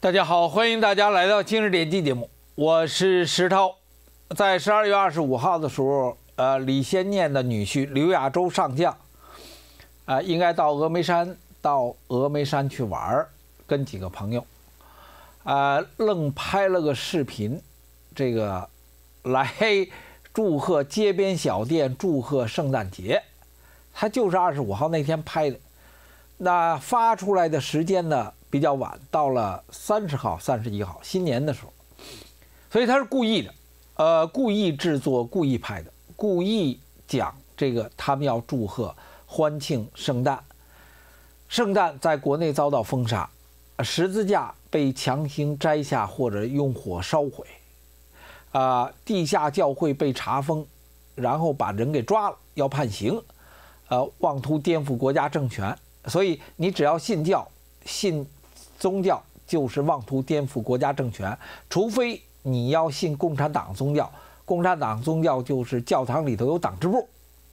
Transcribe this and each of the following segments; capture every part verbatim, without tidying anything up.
大家好，欢迎大家来到今日点击节目，我是石涛。在十二月二十五号的时候，呃，李先念的女婿刘亚洲上将，啊、呃，应该到峨眉山，到峨眉山去玩儿，跟几个朋友，啊、呃，愣拍了个视频，这个来祝贺街边小店，祝贺圣诞节。他就是二十五号那天拍的，那发出来的时间呢？比较晚，到了三十号、三十一号，新年的时候，所以他是故意的，呃，故意制作、故意拍的，故意讲这个他们要祝贺、欢庆圣诞。圣诞在国内遭到封杀，十字架被强行摘下或者用火烧毁，啊、呃，地下教会被查封，然后把人给抓了，要判刑，呃，妄图颠覆国家政权。所以你只要信教、信宗教就是妄图颠覆国家政权，除非你要信共产党宗教，共产党宗教就是教堂里头有党支部，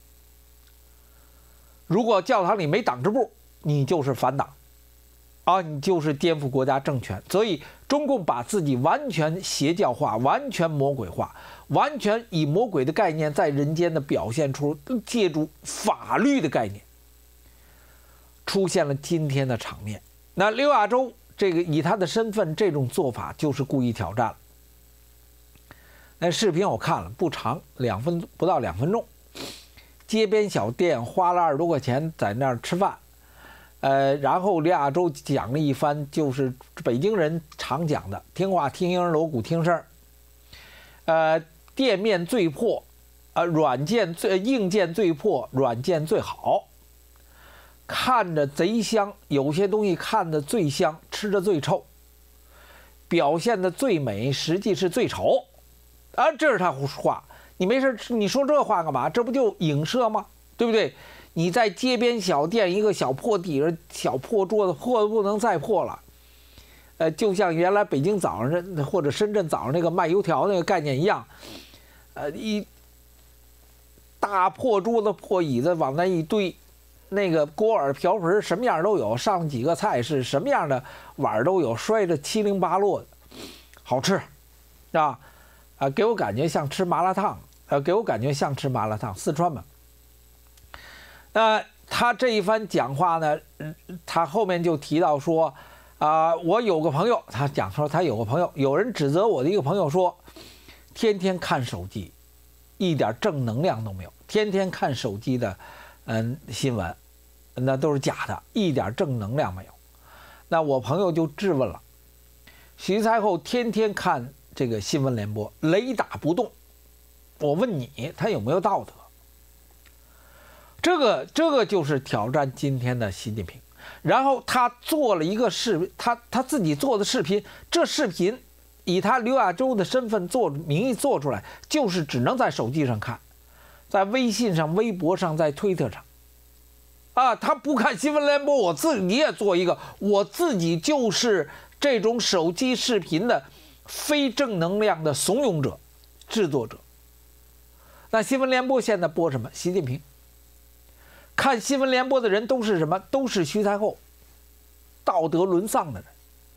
如果教堂里没党支部，你就是反党，啊，你就是颠覆国家政权。所以中共把自己完全邪教化，完全魔鬼化，完全以魔鬼的概念在人间的表现出，借助法律的概念，出现了今天的场面。那刘亚洲这个以他的身份，这种做法就是故意挑战。那视频我看了，不长，两分不到两分钟。街边小店花了二十多块钱在那儿吃饭，呃，然后刘亚洲讲了一番，就是北京人常讲的“听话听音，锣鼓听声”。呃，店面最破，呃，软件最硬件最破，软件最好。看着贼香，有些东西看着最香，吃着最臭，表现的最美，实际是最丑，啊，这是他话。你没事，你说这话干嘛？这不就影射吗？对不对？你在街边小店一个小破底儿、小破桌子，破的不能再破了。呃，就像原来北京早上或者深圳早上那个卖油条那个概念一样，呃，一大破桌子、破椅子往那一堆。那个锅碗瓢盆什么样都有，上几个菜是什么样的碗都有，摔得七零八落的，好吃，啊啊，给我感觉像吃麻辣烫，呃，给我感觉像吃麻辣烫，四川嘛。那、呃、他这一番讲话呢，他后面就提到说，啊、呃，我有个朋友，他讲说他有个朋友，有人指责我的一个朋友说，天天看手机，一点正能量都没有，天天看手机的。嗯，新闻那都是假的，一点正能量没有。那我朋友就质问了，徐才厚天天看这个新闻联播，雷打不动，我问你，他有没有道德？这个这个就是挑战今天的习近平。然后他做了一个视，他他自己做的视频，这视频以他刘亚洲的身份做名义做出来，就是只能在手机上看。在微信上、微博上、在推特上，啊，他不看新闻联播，我自己也做一个，我自己就是这种手机视频的非正能量的怂恿者、制作者。那新闻联播现在播什么？习近平。看新闻联播的人都是什么？都是徐才厚，道德沦丧的人。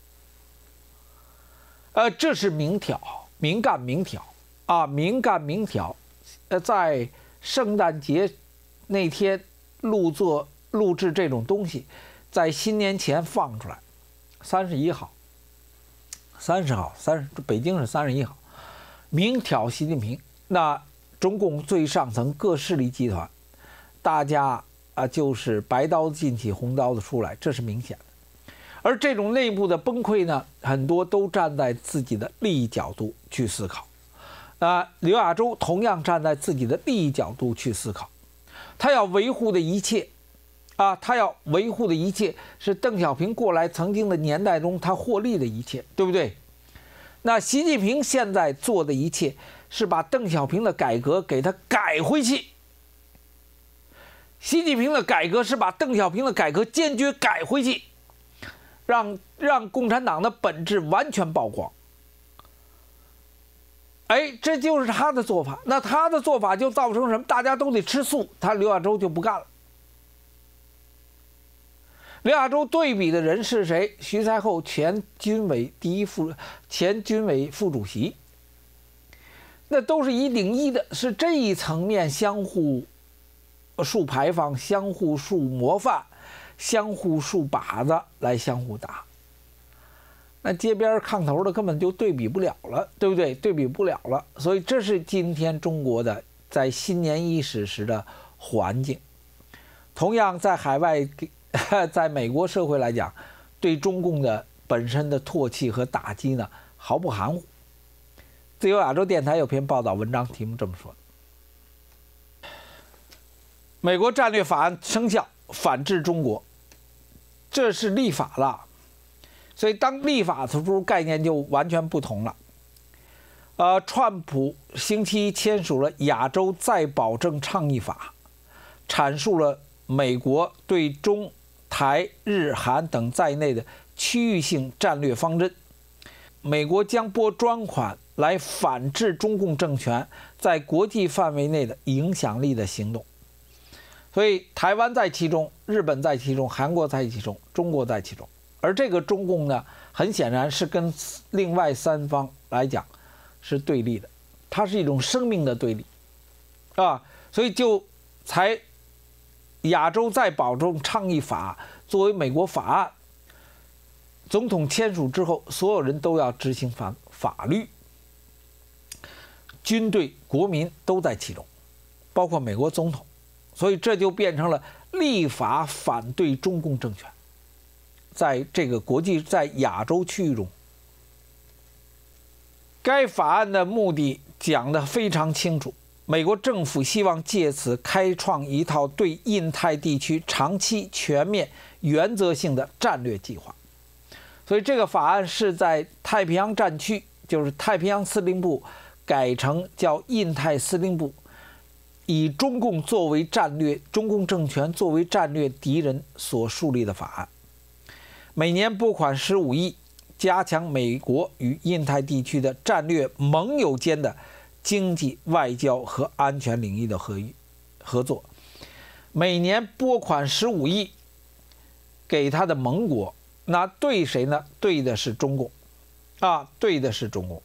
呃，这是明挑、明干、明挑啊，明干、明挑，呃，在。圣诞节那天录做录制这种东西，在新年前放出来，三十一号、三十号、三十，北京是三十一号，明挑习近平。那中共最上层各势力集团，大家啊就是白刀子进去，红刀子出来，这是明显的。而这种内部的崩溃呢，很多都站在自己的利益角度去思考。啊，刘亚洲同样站在自己的利益角度去思考，他要维护的一切，啊，他要维护的一切是邓小平过来曾经的年代中他获利的一切，对不对？那习近平现在做的一切是把邓小平的改革给他改回去。习近平的改革是把邓小平的改革坚决改回去，让让共产党的本质完全曝光。哎，这就是他的做法。那他的做法就造成什么？大家都得吃素，他刘亚洲就不干了。 两州对比的人是谁？徐才厚，前军委第一副，前军委副主席，那都是一顶一的，是这一层面相互竖牌坊，相互竖模范，相互竖靶子来相互打。那街边炕头的根本就对比不了了，对不对？对比不了了。所以这是今天中国的在新年伊始时的环境。同样，在海外，在美国社会来讲，对中共的本身的唾弃和打击呢，毫不含糊。自由亚洲电台有篇报道文章，题目这么说：美国战略法案生效，反制中国，这是立法了。所以，当立法的时候，概念就完全不同了。呃，川普星期一签署了《亚洲再保证倡议法》，阐述了美国对中、台、日、韩等在内的区域性战略方针。美国将拨专款来反制中共政权在国际范围内的影响力的行动。所以，台湾在其中，日本在其中，韩国在其中，中国在其中。而这个中共呢，很显然是跟另外三方来讲是对立的，它是一种生命的对立，啊，所以就才亚洲再保证倡议法作为美国法案，总统签署之后，所有人都要执行法法律，军队、国民都在其中，包括美国总统，所以这就变成了立法反对中共政权。在这个国际，在亚洲区域中，该法案的目的讲得非常清楚。美国政府希望借此开创一套对印太地区长期、全面、原则性的战略计划。所以，这个法案是在太平洋战区，就是太平洋司令部改成叫印太司令部，以中共作为战略，中共政权作为战略敌人所树立的法案。每年拨款十五亿，加强美国与印太地区的战略盟友间的经济、外交和安全领域的合合作。每年拨款十五亿给他的盟国，那对谁呢？对的是中共，啊，对的是中共。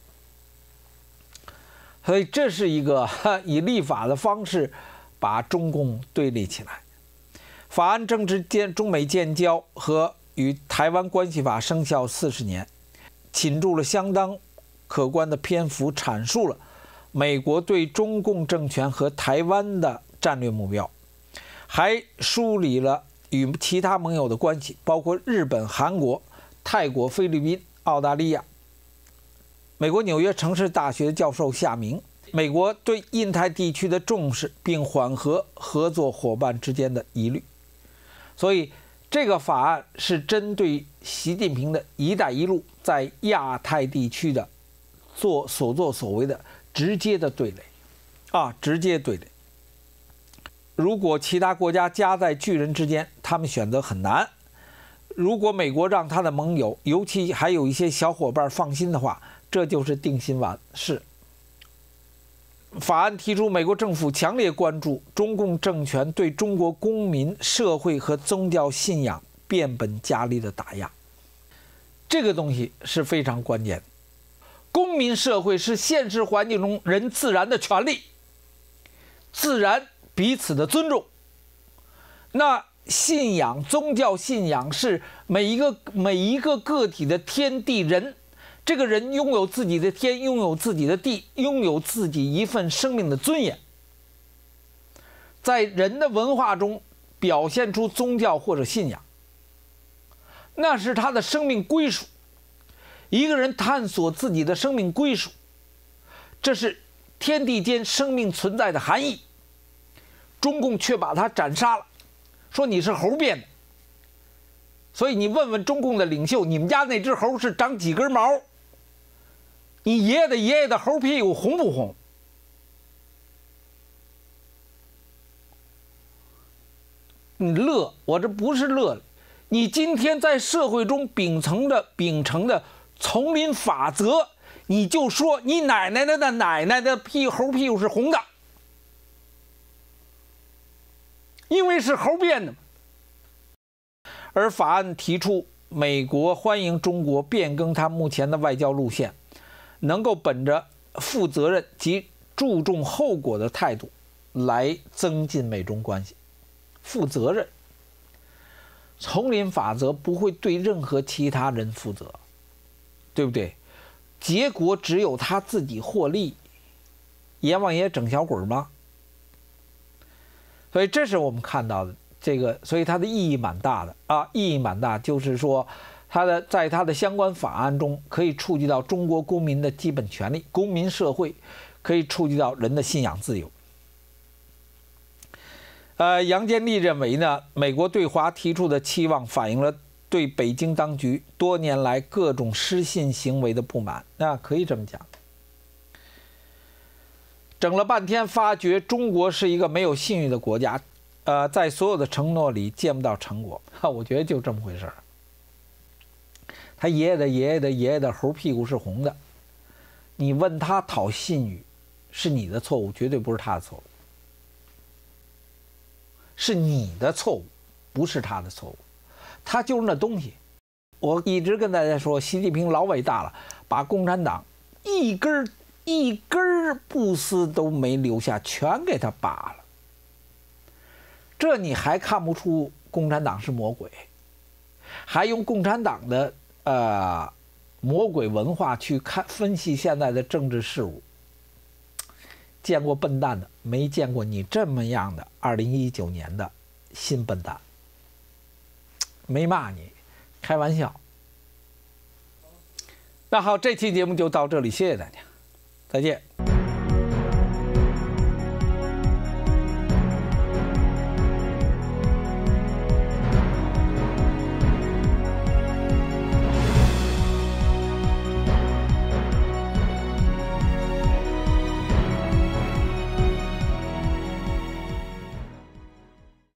所以这是一个以立法的方式把中共对立起来。法案正值建中美建交和与台湾关系法生效四十年，倾注了相当可观的篇幅，阐述了美国对中共政权和台湾的战略目标，还梳理了与其他盟友的关系，包括日本、韩国、泰国、菲律宾、澳大利亚。美国纽约城市大学教授夏明，美国对印太地区的重视，并缓和合作伙伴之间的疑虑。所以，这个法案是针对习近平的一带一路在亚太地区的做所作所为的直接的对垒，啊，直接对垒。如果其他国家夹在巨人之间，他们选择很难。如果美国让他的盟友，尤其还有一些小伙伴放心的话，这就是定心丸。是。法案提出，美国政府强烈关注中共政权对中国公民、社会和宗教信仰变本加厉的打压。这个东西是非常关键的。公民社会是现实环境中人自然的权利，自然彼此的尊重。那信仰、宗教信仰是每一个每一个个体的天地人。这个人拥有自己的天，拥有自己的地，拥有自己一份生命的尊严。在人的文化中表现出宗教或者信仰，那是他的生命归属。一个人探索自己的生命归属，这是天地间生命存在的含义。中共却把他斩杀了，说你是猴变的。所以你问问中共的领袖，你们家那只猴是长几根毛？你爷爷的爷爷的猴屁股红不红？你乐，我这不是乐。你今天在社会中秉承着秉承的丛林法则，你就说你奶奶的的奶奶的屁猴屁股是红的，因为是猴变的。 而法案提出，美国欢迎中国变更它目前的外交路线，能够本着负责任及注重后果的态度来增进美中关系。负责任，丛林法则不会对任何其他人负责，对不对？结果只有他自己获利，阎王爷整小鬼吗？所以这是我们看到的这个，所以它的意义蛮大的啊，意义蛮大，就是说，它的在它的相关法案中可以触及到中国公民的基本权利，公民社会可以触及到人的信仰自由。呃，杨坚立认为呢，美国对华提出的期望反映了对北京当局多年来各种失信行为的不满，那可以这么讲。整了半天，发觉中国是一个没有信誉的国家，呃，在所有的承诺里见不到成果。我觉得就这么回事儿。他爷爷的爷爷的爷爷的猴屁股是红的，你问他讨信誉，是你的错误，绝对不是他的错误，是你的错误，不是他的错误。他就是那东西。我一直跟大家说，习近平老伟大了，把共产党一根一根不丝都没留下，全给他拔了。这你还看不出共产党是魔鬼？还用共产党的呃魔鬼文化去看分析现在的政治事务？见过笨蛋的，没见过你这么样的二零一九年的新笨蛋。没骂你，开玩笑。那好，这期节目就到这里，谢谢大家，再见。